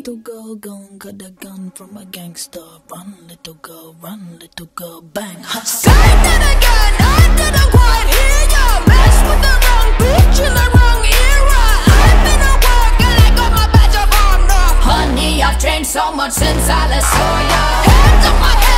Little girl gone, got a gun from a gangster. Run, little girl, bang, hustle. Say that again, I didn't quite hear ya. Mess with the wrong bitch in the wrong era. I've been at work and I got my badge of honor. Honey, I've changed so much since I last saw ya. Hands on my head.